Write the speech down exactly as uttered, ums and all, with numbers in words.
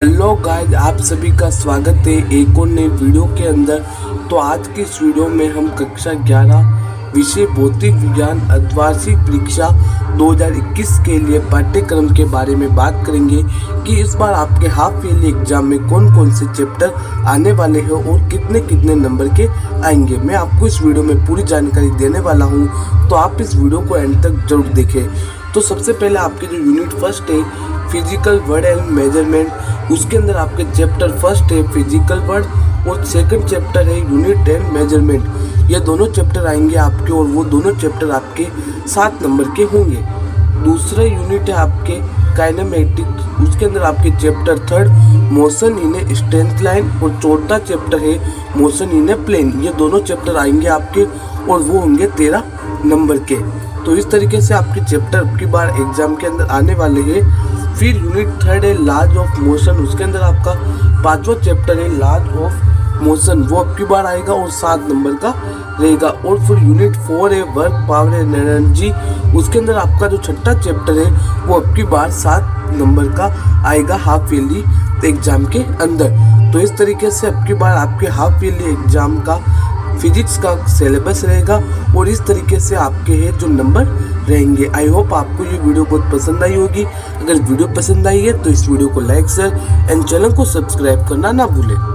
Hello guys, आप सभी का स्वागत है एक और नई वीडियो के अंदर। तो आज की इस वीडियो में हम कक्षा ग्यारह विषय भौतिक विज्ञान अर्धवार्षिक परीक्षा दो हज़ार इक्कीस के लिए पाठ्यक्रम के बारे में बात करेंगे कि इस बार आपके हाफ ईयरली एग्जाम में कौन कौन से चैप्टर आने वाले हैं और कितने कितने नंबर के आएंगे। मैं आपको इस वीडियो में पूरी जानकारी देने वाला हूं, तो आप इस वीडियो को एंड तक जरूर देखें। तो सबसे पहले आपके जो यूनिट फर्स्ट है फिजिकल वर्ड एंड मेजरमेंट, उसके अंदर आपके चैप्टर फर्स्ट है फिजिकल वर्ड और सेकंड चैप्टर है यूनिट एंड मेजरमेंट। ये दोनों चैप्टर आएंगे आपके और वो दोनों चैप्टर आपके सात नंबर के होंगे। दूसरा यूनिट है आपके काइनेमेटिक्स, उसके अंदर आपके chapter third motion in a straight line और चौथा चैप्टर है मोशन इन ए प्लेन। ये दोनों चैप्टर आएंगे आपके और वो होंगे तेरह नंबर के। तो इस तरीके से आपके चैप्टर की बार एग्जाम के अंदर आने वाले हैं। फिर यूनिट थर्ड है लॉज ऑफ मोशन, उसके अंदर आपका पांचवा चैप्टर है लॉज ऑफ मोशन, वो अब की बार आएगा और सात नंबर का रहेगा। और फिर यूनिट फोर है वर्क पावर एंड एनर्जी, उसके अंदर आपका जो छठा चैप्टर है वो अब की बार सात नंबर का आएगा हाफ ईयरली एग्जाम के अंदर। तो इस तरीके से अब की बार आपके हाफ ईयरली एग्जाम का फिजिक्स का सिलेबस रहेगा और इस तरीके से आपके हैं जो नंबर रहेंगे। आई होप आपको ये वीडियो बहुत पसंद आई होगी। अगर वीडियो पसंद आई है तो इस वीडियो को लाइक शेयर एंड चैनल को सब्सक्राइब करना ना भूलें।